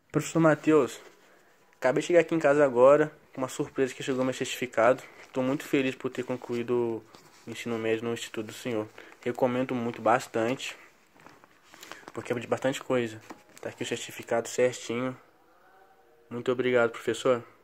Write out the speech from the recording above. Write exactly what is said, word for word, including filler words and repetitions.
Professor Matheus, acabei de chegar aqui em casa agora, com uma surpresa que chegou meu certificado. Estou muito feliz por ter concluído o ensino médio no Instituto do Senhor. Recomendo muito bastante, porque é de bastante coisa. Tá aqui o certificado certinho. Muito obrigado, professor.